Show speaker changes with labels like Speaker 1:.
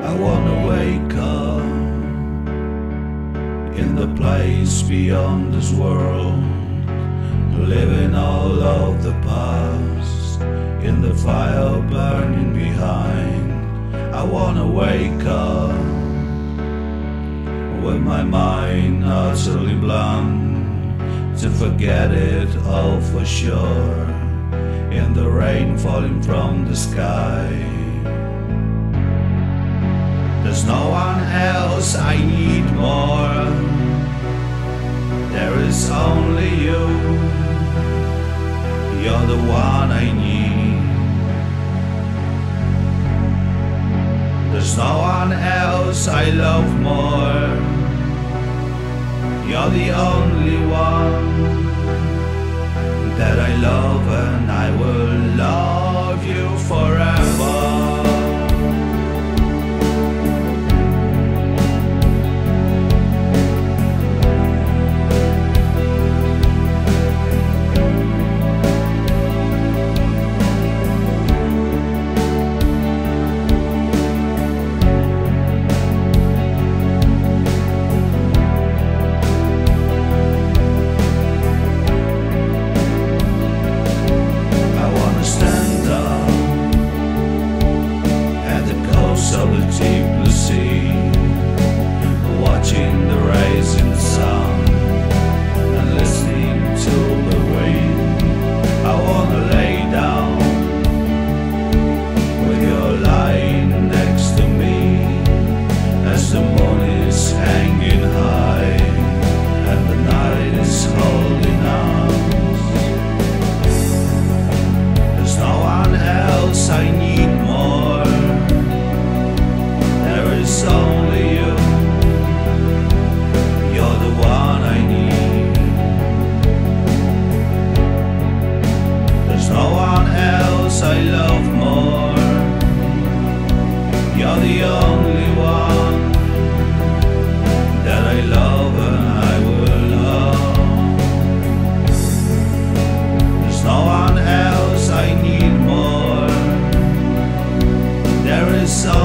Speaker 1: I wanna wake up in the place beyond this world, living all of the past in the fire burning behind. I wanna wake up with my mind utterly blank, to forget it all for sure, in the rain falling from the sky. There's no one else I need more, there is only you. You're the one I need. There's no one else I love more, you're the only one that I love, and I will love you forever. Of the deep blue sea, watching the rising sun and listening to the wind. I wanna lay down with your lying next to me, as the moon is hanging high and the night is holding us. There's no one else I need more, it's only you. You're the one I need. There's no one else I love more, you're the only one that I love and I will love. There's no one else I need more, there is